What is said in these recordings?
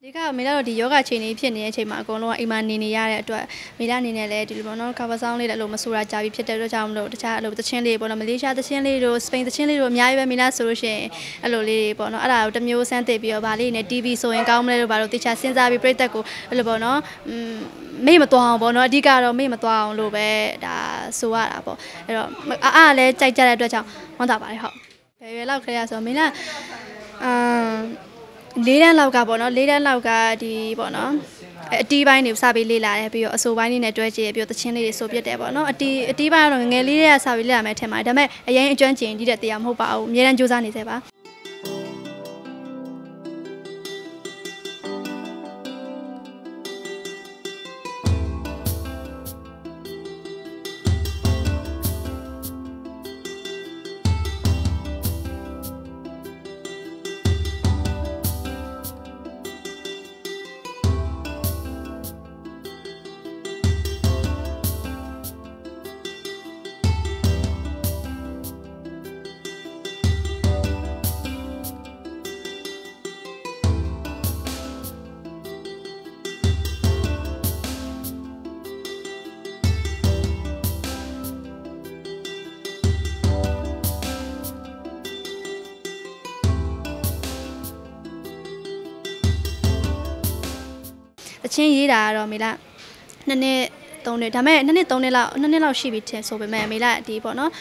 ဒီကမေလာတို့ဒီယောဂချိန်လေးဖြစ်နေတဲ့အချိန်မှာအကုန်လုံးကအိမ်မှာနေနေရတဲ့အတွက်မေလာအနေနဲ့လည်းဒီလိုပေါ့နော်ကာဗာဆောင်းလေးလည်းအဲ့လိုမဆိုးတာကြာပြီဖြစ်တဲ့အတွက်ကြောင့်မလို့တခြားအဲ့လိုသချင်းလေးပေါ့နော်မလေးရှားသချင်းလေးတို့စပိန်သချင်းလေးတို့အများကြီးပဲမေလာဆိုလို့ရှိရင်အဲ့လိုလေးပေါ့နော်အဲ့ဒါကိုတစ်မျိုးစမ်းသစ်ပြီးတော့ဗာလေးနဲ့ TV ဆိုရင်ကောင်းမလဲလို့ဗာလို့တခြားစဉ်းစားပြီးပြိသက်ကိုအဲ့လိုပေါ့နော်မေ့မသွားအောင်ပေါ့နော်အဓိကတော့မေ့မသွားအောင်လို့ပဲဒါဆိုရတာပေါ့အဲ့တော့အားလည်းကြိုက်ကြတဲ့အတွက်ကြောင့်ဝမ်းသာပါတယ်ဟုတ်ဘယ်ရွယ်လောက်ခဲရဆိုမေလာ၄ တန်းလောက်ကပေါ့နော်၄ တန်းလောက်ကဒီပေါ့နော်အတီးပိုင်းတွေစပြီးလေ့လာတယ်ပြီးတော့အဆိုပိုင်းလေးနဲ့တွဲကြည့်ရပြီးတော့သချင်းလေးတွေဆိုပြတယ်ပေါ့နော်အတီးပိုင်းကတော့ငယ်လေးတွေကစပြီးလေ့လာမယ်ထင်ပါတယ်ဒါပေမဲ့အရင်အကျွမ်းကျင်ကြီးတဲ့တရားမဟုတ်ပါဘူးအများတန်းစူးစမ်းနေသေးပါအချင်းရေးတာကတော့မေလာ2 နှစ်3 နှစ်ဒါပေမဲ့2 နှစ်3 နှစ်လောက်ရှိပြီထင်ဆိုပေမဲ့မေလာဒီပေါ့နော်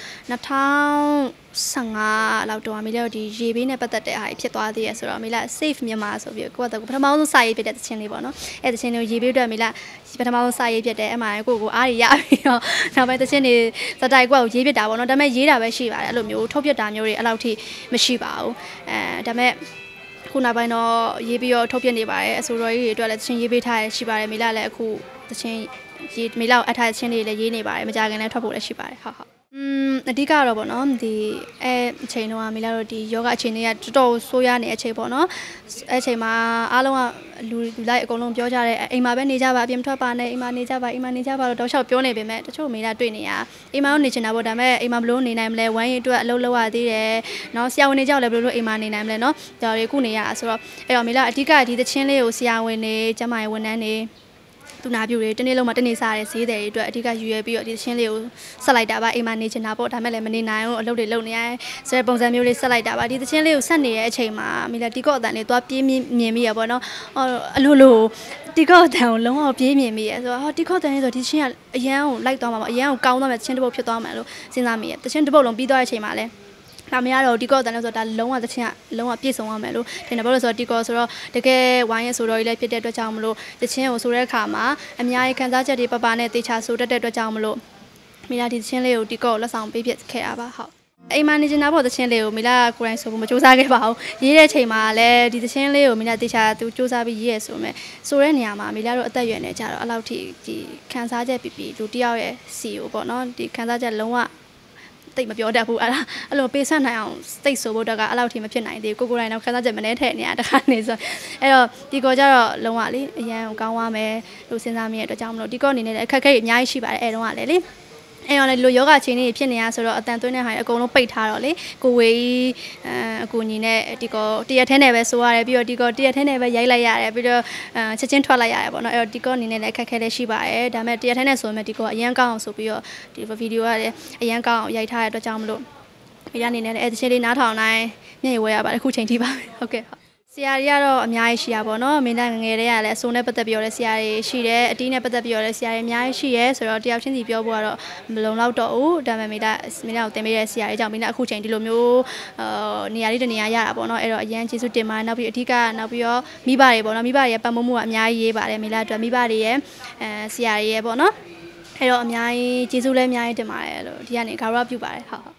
2015လောက်တော့မေလာဒီရေဘေးနဲ့ပတ်သက်တဲ့အားဖြစ်သွားသေးရဆိုတော့မေလာ safe မြန်မာဆိုပြီးကိုယ့်အတကူပထမဆုံးစာရေးဖြစ်တဲ့သချင်းလေးပေါ့နော်အဲ့သချင်းလေးကိုရေဘေးအတွက်မေလာပထမဆုံးစာရေးဖြစ်တယ်အမှန်ကိုအားရရပြီးတော့နောက်ပိုင်းသချင်းတွေစတိုင်ကိုရေးဖြစ်တာပေါ့နော်ဒါပေမဲ့ရေးတာပဲရှိပါတယ်အဲ့လိုမျိုးထုတ်ပြတာမျိုးတွေအဲ့လောက်ထိမရှိပါဘူးဒါပေမဲ့ခုနောက်ပိုင်းတော့ရေးပြီးတော့ထုတ်ပြနေပါတယ်အစိုးရကြီးတွေအတွက်လည်းသချင်းရေးပေးထားရရှိပါတယ်မေလာလည်းအခုသချင်းရေးမေလာကိုအထားသချင်းတွေလည်းရေးနေပါတယ်မကြခင်လည်းထွက်ဖို့လည်းရှိပါတယ်ဟုတ်အဓိကတော့ပေါ့နော်ဒီအချိန်တော့မေလာတို့ဒီယောဂအချိန်တွေကတော်တော်ဆိုးရနေအချိန်ပေါ့နော်အချိန်မှာအားလုံးကလူလိုက်အကုန်လုံးပြောကြတယ်အိမ်မှာပဲနေကြပါအပြင်ထွက်ပါနဲ့အိမ်မှာနေကြပါတော့တောက်လျှောက်ပြောနေပေမဲ့တချို့မေလာတွေ့နေရအိမ်မှာနေချင်တာပေါ့ဒါပေမဲ့အိမ်မှာဘလို့နေနိုင်မလဲဝမ်းရည်အတွက်အလုပ်လုပ်ရသေးတယ်နော်ဆရာဝန်တွေကြောက်လည်းဘလို့အိမ်မှာနေနိုင်မလဲနော်ဒါတွေခုနေရဆိုတော့အဲ့တော့မေလာအဓိကဒီသချင်းလေးကိုဆရာဝန်တွေကျမရဲ့ဝန်ထမ်းတွေသူနာပြူတွေတနေ့လုံးမှာတနေ့စားရဲဈေးတယ်တွေအတွက်အဓိကယူရပြီးတော့ဒီသချင်းလေးကိုဆက်လိုက်တာပါအိမ်မှာနေချင်တာပေါ့ဒါမဲ့လည်းမနေနိုင်ဘူးအလုပ်တွေလုပ်နေရဆိုတဲ့ပုံစံမျိုးလေးဆက်လိုက်တာပါဒီသချင်းလေးကိုဆက်နေတဲ့အချိန်မှာမေလာတီကော့အတန်လေးသွားပြေးမြင်မိရပေါ့နော်အလိုတီကော့အတန်ကိုလုံးဝပြေးမြင်မိရဆိုတော့တီကော့အတန်လေးဆိုဒီသချင်းကအရန်ကိုလိုက်သွားမှာပေါ့အရန်ကိုကောင်းသွားမယ်သချင်းတစ်ပုတ်ဖြစ်သွားမယ်လို့စဉ်းစားမိရသချင်းတစ်ပုတ်လုံးပြီးသွားတဲ့အချိန်မှာလည်းဒါမရတော့တီကော့တန်လို့ဆိုတော့ဒါလုံးဝသချင်းကလုံးဝပြည့်စုံရမယ်လို့ထင်တယ်ဘာလို့ဆိုတော့တီကော့ဆိုတော့တကယ်ဝိုင်းရဆိုတော့ကြီးလည်းဖြစ်တဲ့အတွက်ကြောင့်မလို့သချင်းကိုဆိုတဲ့အခါမှာအများကြီးခံစားချက်တွေပပနဲ့တေချာဆိုတတ်တဲ့အတွက်ကြောင့်မလို့မေလာဒီသချင်းလေးကိုတီကော့လက်ဆောင်ပေးဖြစ်ခဲ့တာပါဟုတ်အိမ်မှာနေချင်တာပေါ့သချင်းလေးကိုမေလာကိုယ်တိုင်ဆိုဖို့မစူးစမ်းခဲ့ပါဘူးရေးတဲ့အချိန်မှာလည်းဒီသချင်းလေးကိုမေလာတေချာသူစူးစမ်းပြီးရေးရဆိုမယ်ဆိုတဲ့နေရာမှာမေလာတို့အသက်အရွယ်နဲ့ကြတော့အဲ့လောက်ထိဒီခံစားချက်ပြလူတယောက်ရဲ့စီကိုပေါ့နော်ဒီခံစားချက်လုံးဝတိတ်မပြောတတ်ဘူးအဲ့လိုပေးဆက်နိုင်အောင်စိတ်ဆိုဖို့တော့ကအဲ့လောက်ထိမဖြစ်နိုင်သေးဘူးကိုယ်တိုင်တော့ခန်းစားချက်မနှဲထည့်နေရတခါနေဆိုအဲ့တော့ဒီကောကြတော့လုံးဝလေအရန်ကောင်းသွားမယ်လို့စဉ်းစားမိရတဲ့အတွက်ကြောင့်မလို့ဒီကောအနေနဲ့လည်းအခက်အခဲတွေအများကြီးရှိပါတယ်အဲ့တုန်းကလည်းလေအဲ့တော့လေလိုယောဂချင်းတွေဖြစ်နေရဆိုတော့အတန်သွင်းတဲ့ဟာတွေအကုန်လုံးပိတ်ထားတော့လေကိုဝေးအကူညီနဲ့ဒီကောတရက်ထဲနဲ့ပဲဆိုရတယ်ပြီးတော့ဒီကောတရက်ထဲနဲ့ပဲရိုက်လိုက်ရတယ်ပြီးတော့ချက်ချင်းထွက်လိုက်ရတယ်ပေါ့နော်အဲ့တော့ဒီကောအနေနဲ့လည်းအခက်အခဲလည်းရှိပါတယ်ဒါပေမဲ့တရက်ထဲနဲ့ဆိုရင်ဒီကောအရန်ကောင်းအောင်ဆိုပြီးတော့ဒီဗီဒီယိုကလည်းအရန်ကောင်းအောင်ရိုက်ထားတဲ့အတွက်ကြောင့်မလို့မိရအနေနဲ့လည်းအဲ့ဒီချင်းလေးနားထောင်နိုင်မျက်ရည်ဝဲရပါတယ်အခုချိန်ထိပါဟုတ်ကဲ့ဆရာတွေကတော့အများကြီးရှိရပါတော့မင်းသားငယ်တွေကလည်းအစိုးနဲ့ပတ်သက်ပြီးတော့လည်းဆရာတွေရှိတယ်အတီးနဲ့ပတ်သက်ပြီးတော့လည်းဆရာတွေအများကြီးရှိရဲဆိုတော့တယောက်ချင်းစီပြောဖို့ကတော့မလုံလောက်တော့ဘူးဒါပေမဲ့မင်းသားကိုတင်ပေးတဲ့ဆရာတွေကြောင့်မင်းသားအခုချိန်ဒီလိုမျိုးနေရာလေးတနေရာရတာပေါ့နော်အဲ့တော့အရန်ကျေးဇူးတင်ပါတယ်နောက်ပြီးအဓိကနောက်ပြီးတော့မိဘတွေပေါ့နော်မိဘတွေရဲ့ပတ်မိုးမှုကအများကြီးရေးပါတယ်မင်းသားအတွက်မိဘတွေရဲ့ဆရာတွေရဲ့ပေါ့နော်အဲ့တော့အများကြီးကျေးဇူးလည်းအများကြီးတင်ပါတယ်လို့ဒီကနေဂါရဝပြုပါတယ်ဟုတ်